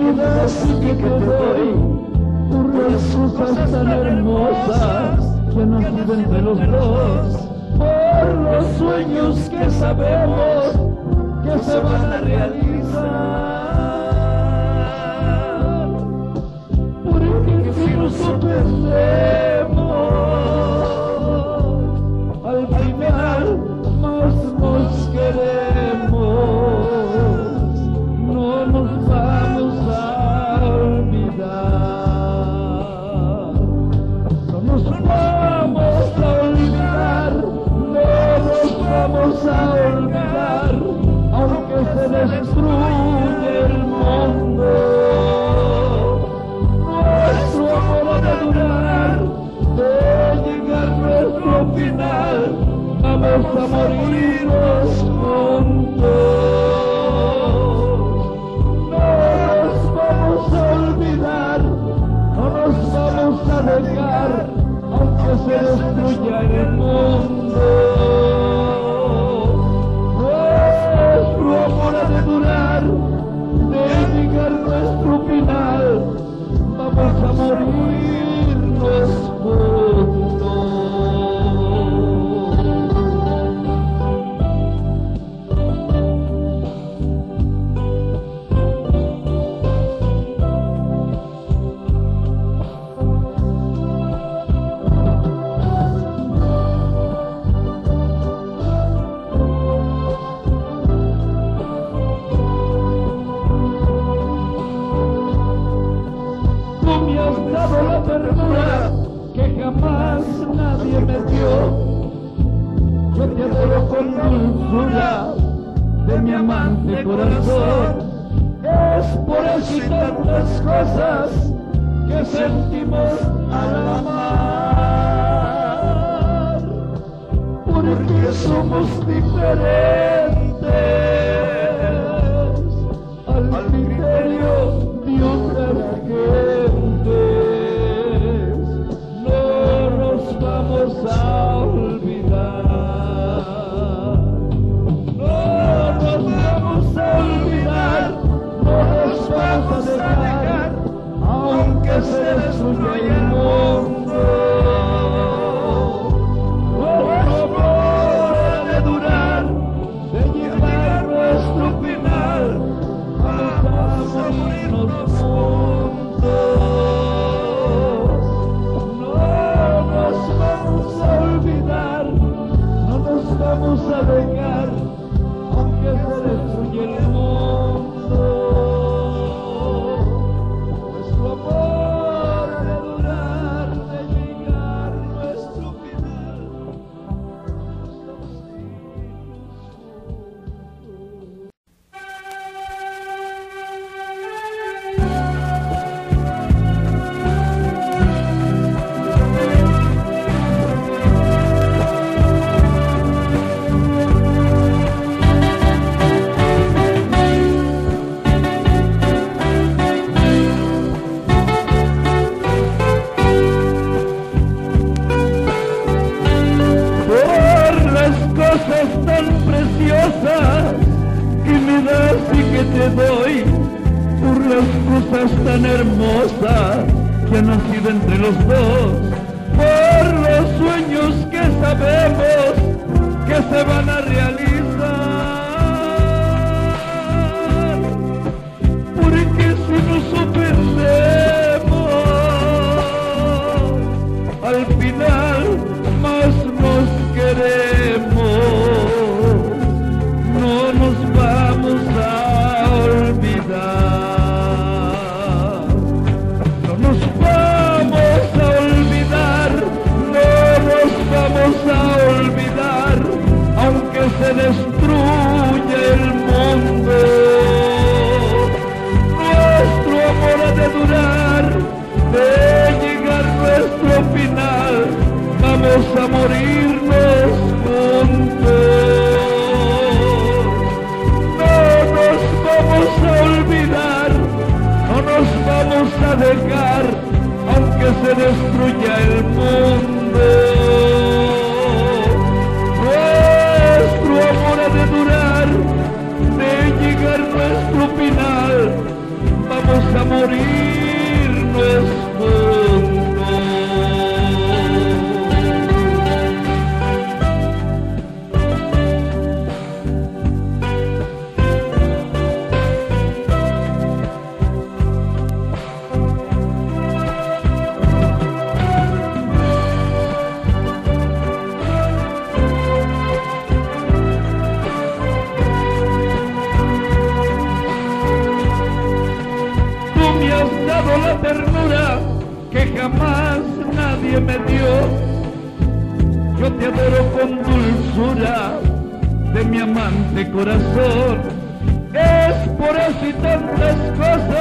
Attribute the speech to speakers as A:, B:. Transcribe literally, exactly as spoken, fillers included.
A: me das y que te doy por las cosas tan hermosas que han nacido entre los dos, por los sueños que sabemos que se van a realizar, porque si nos ofendemos al final más nos queremos. No nos vamos a olvidar, no nos vamos a olvidar, no nos vamos a olvidar, aunque se destruye el mundo. Nuestro amor ha de durar, de llegar nuestro final, vamos a morirnos juntos. Dejar, aunque se destruya el mundo. Nuestro amor ha de durar, de llegar nuestro final, vamos a morirnos juntos. Que jamás nadie me dio, yo te adoro con dulzura de mi amante corazón. Es por eso y tantas cosas que sentimos al amar, porque somos diferentes al criterio de otras gentes. A olvidar, no nos vamos a olvidar, no nos vamos a dejar, aunque se destruya el mundo. Nuestro amor ha de durar, de llegar nuestro final, vamos a morirnos juntos. Vamos a dejar, aunque se destruya el mundo. Nuestro amor ha de durar, de llegar nuestro final. Que me das y que te doy por las cosas tan hermosas que han nacido entre los dos, por los sueños que sabemos que se van a realizar, porque si nos ofendemos al final más nos queremos. No nos vamos a olvidar, no nos vamos a olvidar, no nos vamos a olvidar, aunque se destruya el mundo. Nuestro amor ha de durar, de llegar nuestro final, vamos a morirnos juntos. A olvidar, no nos vamos a dejar, aunque se destruya el mundo. Nuestro amor ha de durar, de llegar nuestro final, vamos a has dado la ternura que jamás nadie me dio. Yo te adoro con dulzura de mi amante corazón. Es por eso y tantas cosas